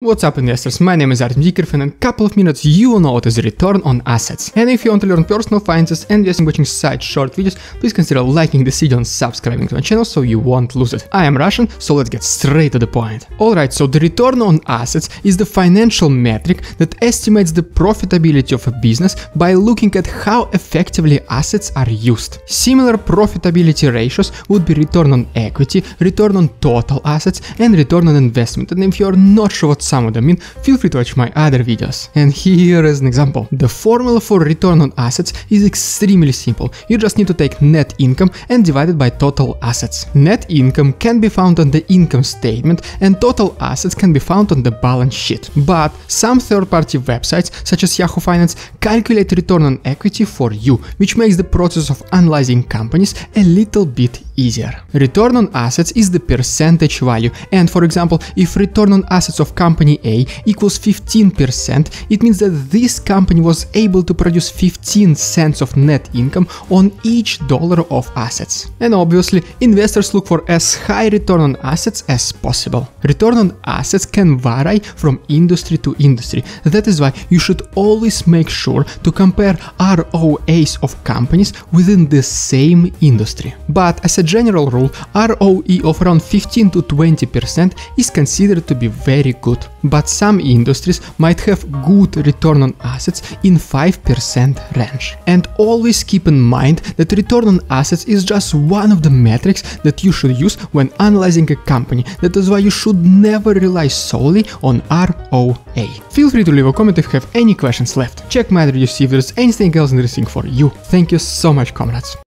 What's up investors, my name is Artem Dikerov, and in a couple of minutes you will know what is return on assets. And if you want to learn personal finances and investing watching side short videos, please consider liking this video and subscribing to my channel so you won't lose it. I am Russian, so let's get straight to the point. Alright, so the return on assets is the financial metric that estimates the profitability of a business by looking at how effectively assets are used. Similar profitability ratios would be return on equity, return on total assets, and return on investment. And if you're not sure what some of them mean, feel free to watch my other videos. And here is an example. The formula for return on assets is extremely simple. You just need to take net income and divide it by total assets. Net income can be found on the income statement and total assets can be found on the balance sheet. But some third-party websites, such as Yahoo Finance, calculate return on equity for you, which makes the process of analyzing companies a little bit easier. Return on assets is the percentage value, and for example, if return on assets of company A equals 15%, it means that this company was able to produce 15 cents of net income on each dollar of assets. And obviously, investors look for as high return on assets as possible. Return on assets can vary from industry to industry. That is why you should always make sure to compare ROAs of companies within the same industry. But as a general rule, ROE of around 15 to 20% is considered to be very good. But some industries might have good return on assets in 5% range. And always keep in mind that return on assets is just one of the metrics that you should use when analyzing a company. That is why you should never rely solely on ROA. Feel free to leave a comment if you have any questions left. Check my other videos to see if there's anything else interesting for you. Thank you so much, comrades.